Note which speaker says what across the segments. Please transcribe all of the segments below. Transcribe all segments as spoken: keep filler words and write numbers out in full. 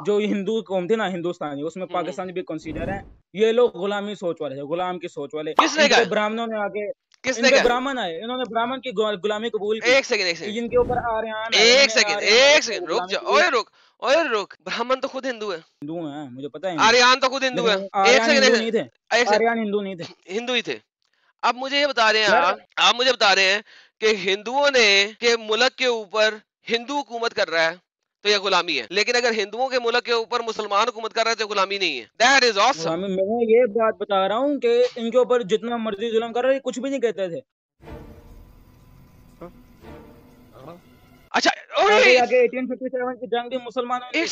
Speaker 1: جو ہندو قوم تھی نا ہندوستانی اس میں پاکستانی بھی کنسیڈر ہیں. یہ لوگ غلامی سوچ والے تھے, غلام کی سوچ والے. ان پہ برہمنوں نے آگے ان پہ برہمن آئے, انہوں نے برہمن کی غلامی قبول کی.
Speaker 2: ایک سیکنڈ ایک سیکنڈ
Speaker 1: جن کے اوپر آریان آئے,
Speaker 2: ایک سیکنڈ ایک سیکنڈ رک جا, اوئے رک اوئے رک, برہمن تو خود ہندو ہے.
Speaker 1: ہندو ہیں مجھے پتا ہے,
Speaker 2: آریان تو خود ہندو ہے. ایک
Speaker 1: آریان ہندو نہیں
Speaker 2: سیکنڈ
Speaker 1: تھے, آریان ہندو نہیں تھے,
Speaker 2: ہندو ہی تھے. اب مجھے یہ بتا رہے ہیں آپ آپ مجھے بتا رہے ہیں کہ ہندوؤں نے کہ ملک کے اوپر ہندو حکومت کر رہا ہے تو یہ غلامی ہے, لیکن اگر ہندوؤں کے ملک کے اوپر مسلمان حکومت کر رہا ہے تو غلامی نہیں ہے. That is awesome.
Speaker 1: میں یہ بات بتا رہا ہوں کہ ان کے اوپر جتنا مرضی ظلم کر رہے کچھ بھی نہیں کہتے تھے.
Speaker 2: اچھا
Speaker 1: جنگ بھی مسلمانوں نے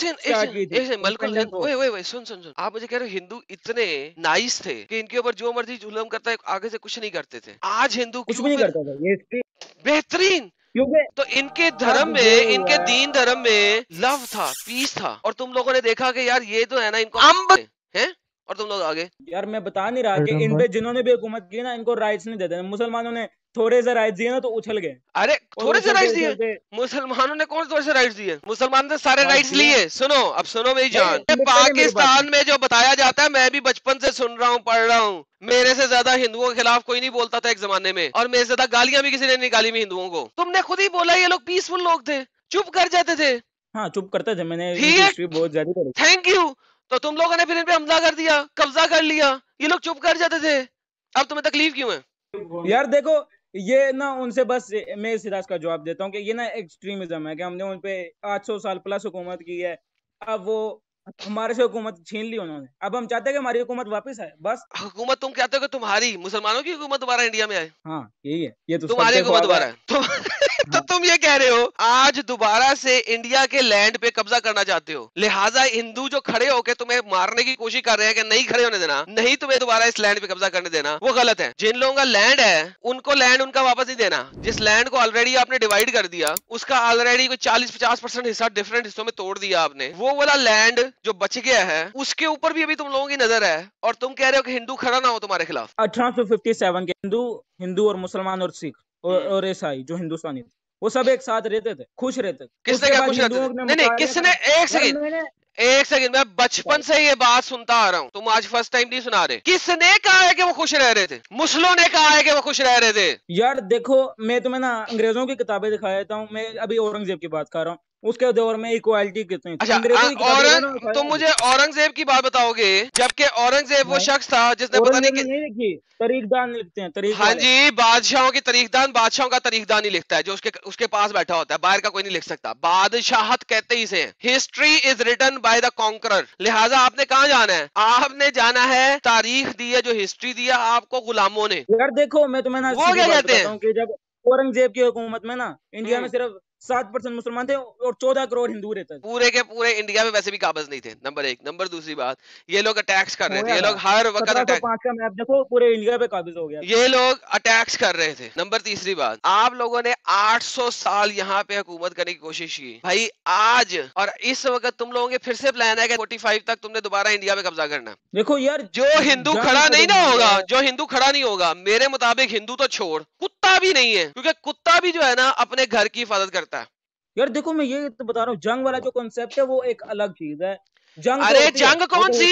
Speaker 2: سن سن سن آپ مجھے کہہ رہے ہندو اتنے نائس تھے کہ ان کے اوپر جو مرضی ظلم کرتا ہے آگے سے کچھ نہیں کرتے تھے. آج ہندو
Speaker 1: کچھ بھی نہیں کرتا تھا,
Speaker 2: بہترین. تو ان کے دھرم میں ان کے دین دھرم میں لو تھا, پیس تھا, اور تم لوگوں نے دیکھا کہ یار یہ تو ہے نا ان کو امب ہے, اور تم لوگ آگے.
Speaker 1: یار میں بتا نہیں رہا کہ ان پہ جنہوں نے بھی حکومت کی نا ان کو رائٹس نہیں دیتے. مسلمانوں نے تھوڑے سے رائٹس دیے نا تو اچھل گئے.
Speaker 2: ارے تھوڑے سے رائٹس دیے مسلمانوں نے, کون تھوڑے سے رائٹس دیے؟ مسلمانوں نے سارے رائٹس لیے. سنو اب سنو میری جان, پاکستان میں جو بتایا جاتا ہے میں بھی بچپن سے سن رہا ہوں پڑھ رہا ہوں. میرے سے زیادہ ہندوؤں کے خلاف کوئی نہیں بولتا تھا ایک زمانے میں, اور میرے سے زیادہ گالیاں بھی کسی نے نکالی بھی ہندوؤں کو. تم نے خود ہی بولا یہ لوگ پیسفل لوگ تھے, چپ کر جاتے تھے.
Speaker 1: ہاں چپ کرتے تھے, میں نے ہسٹری بہت زیادہ پڑھی.
Speaker 2: Thank you. تو تم لوگوں نے پھر ان پہ حملہ کر دیا, قبضہ کر لیا, یہ لوگ چپ کر جاتے تھے. اب تمہیں تکلیف کیوں ہے؟
Speaker 1: یار دیکھو یہ نا ان سے بس میں سیدھا اس کا جواب دیتا ہوں کہ یہ نا ایکسٹریمزم ہے کہ ہم نے ان پہ آٹھ سو سال پلس حکومت کی ہے, اب وہ ہمارے سے حکومت چھین لی انہوں نے, اب ہم چاہتے ہیں کہ ہماری حکومت واپس آئے. بس
Speaker 2: حکومت تم کہتے ہو کہ تمہاری مسلمانوں کی حکومت دوبارہ انڈیا میں آئے؟
Speaker 1: ہاں یہی ہے, یہ تو
Speaker 2: تمہاری حکومت دوبارہ ہے. تو تم یہ کہہ رہے ہو آج دوبارہ سے انڈیا کے لینڈ پہ قبضہ کرنا چاہتے ہو, لہٰذا ہندو جو کھڑے ہو کے تمہیں مارنے کی کوشش کر رہے ہیں کہ نہیں کھڑے ہونے دینا, نہیں تمہیں دوبارہ اس لینڈ پہ قبضہ کرنے دینا, وہ غلط ہے. جن لوگوں کا لینڈ ہے ان کو لینڈ ان کا واپس نہیں دینا. جس لینڈ کو آلریڈی آپ نے ڈیوائڈ کر دیا, اس کا آلریڈی کوئی چالیس پچاس پرسینٹ حصہ ڈفرنٹ حصوں میں توڑ دیا آپ نے, وہ والا لینڈ جو بچ گیا ہے اس کے اوپر بھی ابھی تم لوگوں کی نظر ہے, اور تم کہہ رہے ہو کہ ہندو کھڑا نہ ہو تمہارے خلاف.
Speaker 1: اٹھارہ سو ففٹی سیون کے ہندو ہندو اور مسلمان اور سکھ اور عیسائی جو ہندوستانی تھے وہ سب ایک ساتھ رہتے تھے, خوش رہتے تھے.
Speaker 2: کس نے کیا خوش رہتے تھے؟ نہیں نہیں کس نے, ایک سیکنڈ ایک سیکنڈ, میں بچپن سے یہ بات سنتا آ رہا ہوں, تم آج فرسٹ ٹائم نہیں سنا رہے. کس نے کہا ہے کہ وہ خوش رہ رہے تھے؟ مسلموں نے کہا ہے کہ وہ خوش رہ رہے تھے.
Speaker 1: یار دیکھو میں تمہیں نا انگریزوں کی کتابیں دکھا دیتا ہوں, میں ابھی اورنگزیب کی بات کر رہا ہوں, اس کے دور میں ایکوالٹی کتنی تھی.
Speaker 2: اچھا تم مجھے اورنگزیب کی بات بتاؤ گے, جبکہ اورنگزیب وہ شخص تھا جس نے پتہ نہیں
Speaker 1: لکھی, تاریخ دان لکھتے ہیں تاریخ.
Speaker 2: ہاں جی, بادشاہوں کی تاریخ دان بادشاہوں کا تاریخ دان ہی لکھتا ہے جو اس کے اس کے پاس بیٹھا ہوتا ہے, باہر کا کوئی نہیں لکھ سکتا. بادشاہت کہتے ہی سے history is written by the conqueror. لہٰذا آپ نے کہاں جانا ہے؟ آپ نے جانا ہے تاریخ دی ہے جو ہسٹری دیا آپ کو غلاموں نے.
Speaker 1: یار دیکھو میں تمہیں نا
Speaker 2: وہ کیا کہتے ہیں
Speaker 1: کہ جب اورنگزیب کی حکومت میں نا انڈیا میں صرف سات پرسینٹ مسلمان تھے اور چودہ کروڑ ہندو رہتے تھے.
Speaker 2: پورے کے پورے انڈیا میں ویسے بھی قابض نہیں تھے, نمبر ایک. نمبر دوسری بات, یہ لوگ اٹیکس کر رہے تھے, یہ لوگ ہر وقت
Speaker 1: دیکھو پورے انڈیا پہ قابض ہو گیا,
Speaker 2: یہ لوگ اٹیکس کر رہے تھے. نمبر تیسری بات, آپ لوگوں نے آٹھ سو سال یہاں پہ حکومت کرنے کی کوشش کی بھائی. آج اور اس وقت تم لوگوں کے پھر سے پلان ہے کہ فورٹی فائیو تک تم نے دوبارہ انڈیا پہ قبضہ کرنا.
Speaker 1: دیکھو یار
Speaker 2: جو ہندو کھڑا نہیں نہ ہوگا, جو ہندو کھڑا نہیں ہوگا, میرے مطابق ہندو تو چھوڑ, کتا بھی نہیں ہے, کیونکہ کتا بھی جو ہے نا اپنے گھر کی حفاظت کرتا ہے.
Speaker 1: یار دیکھو میں یہ تو بتا رہا ہوں, جنگ والا جو کنسپٹ ہے وہ ایک الگ چیز ہے. جنگ
Speaker 2: ارے جنگ کون سی,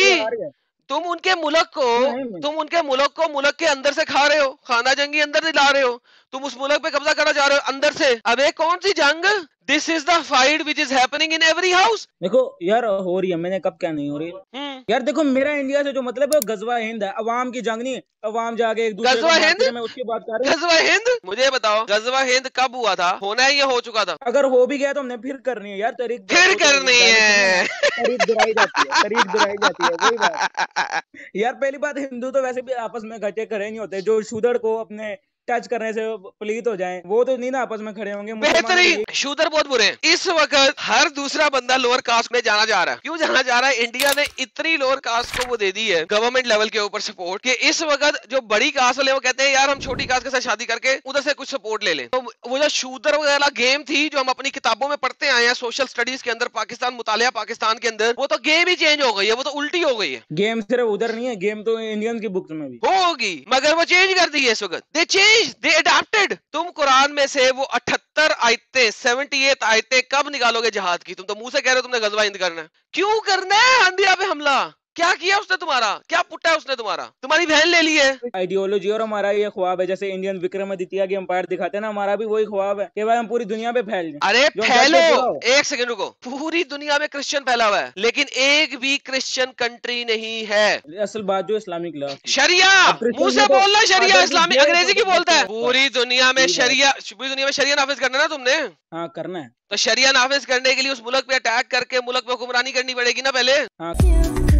Speaker 2: تم ان کے ملک کو تم ان کے ملک کو ملک کے اندر سے کھا رہے ہو, خانہ جنگی اندر سے لا رہے ہو, تم اس ملک پہ قبضہ کرنا چاہ رہے ہو اندر سے. اب ایک کون سی جنگ؟ This is the fight which is happening in every house.
Speaker 1: دیکھو یار ہو رہی ہے, میں نے کب کیا نہیں ہو رہی یار. دیکھو میرا انڈیا سے جو مطلب ہے غزوہ ہند ہے, عوام کی جنگ نہیں. عوام جا کے ایک دوسرے کو مارتے ہیں, میں اس کی بات کر رہا ہوں.
Speaker 2: غزوہ ہند مجھے بتاؤ, غزوہ ہند کب ہوا تھا؟ ہونا ہے یہ ہو چکا تھا.
Speaker 1: اگر ہو بھی گیا تو ہم نے پھر کرنی ہے یار, تاریخ
Speaker 2: پھر کرنی ہے,
Speaker 1: تاریخ دہرائی جاتی ہے, تاریخ دہرائی جاتی ہے. وہی بات یار. پہلی بات ہندو تو ویسے بھی آپس میں گھٹے کھڑے نہیں ہوتے, جو شودر کو اپنے ٹچ کرنے سے پلیت ہو جائیں وہ تو نہیں نا آپس میں کھڑے ہوں گے.
Speaker 2: بہترین شودر بہت برے ہیں اس وقت. ہر دوسرا بندہ لوور کاسٹ میں جانا جا رہا ہے. کیوں جانا جا رہا ہے؟ انڈیا نے اتنی لوور کاسٹ کو وہ دے دی ہے گورنمنٹ لیول کے اوپر سپورٹ کہ اس وقت جو بڑی کاسٹ والے وہ کہتے ہیں یار ہم چھوٹی کاسٹ کے ساتھ شادی کر کے ادھر سے کچھ سپورٹ لے لیں. تو وہ جو شودر وغیرہ گیم تھی جو ہم اپنی کتابوں میں پڑھتے آئے ہیں سوشل اسٹڈیز کے اندر, پاکستان مطالعہ پاکستان کے اندر, وہ تو گیم ہی چینج ہو گئی ہے, وہ تو الٹی ہو گئی ہے.
Speaker 1: گیم صرف ادھر نہیں ہے, گیم تو انڈین کی بکس میں بھی
Speaker 2: ہوگی, مگر وہ چینج کر دی ہے اس وقت. They change, they adapted. تم قرآن میں سے وہ اٹھہتر آیتیں सेवेंटी एट आयतें कब निकालोगे जहाद की? तुम तो मुंह से कह रहे हो तुमने गजवा हिंद करना है। क्यों करना है इंडिया पे हमला? क्या किया उसने तुम्हारा? क्या पुट्टा है उसने तुम्हारा? तुम्हारी बहन ले ली है।
Speaker 1: आइडियोलॉजी और हमारा ये ख्वाब है, जैसे इंडियन विक्रमादित्य की एम्पायर दिखाते हैं ना, हमारा भी वही ख्वाब है कि भाई हम पूरी दुनिया पे फैल जाएं।
Speaker 2: अरे
Speaker 1: जो हम
Speaker 2: फैलो,
Speaker 1: चाहते हैं पूरा हो।
Speaker 2: एक सेकंड रुको। पूरी दुनिया में क्रिश्चियन फैला हुआ है, लेकिन एक भी क्रिश्चियन कंट्री नहीं है।
Speaker 1: असल बात जो इस्लामिक लॉ की।
Speaker 2: शरिया,
Speaker 1: अब क्रिश्चियन
Speaker 2: मुंह से
Speaker 1: में तो
Speaker 2: बोलना शरिया,
Speaker 1: फादर
Speaker 2: इस्लामिक
Speaker 1: की
Speaker 2: अंग्रेजी की
Speaker 1: डेथ
Speaker 2: बोलता है।
Speaker 1: और-
Speaker 2: पूरी दुनिया में
Speaker 1: ठीक है।
Speaker 2: शरिया, पूरी दुनिया में शरिया नाफिज करना है ना तुमने,
Speaker 1: हाँ करना है।
Speaker 2: तो शरिया नाफिज करने के लिए उस मुल्क पे अटैक करके मुल्क पे हुक्मरानी करनी पड़ेगी ना पहले।
Speaker 1: हाँ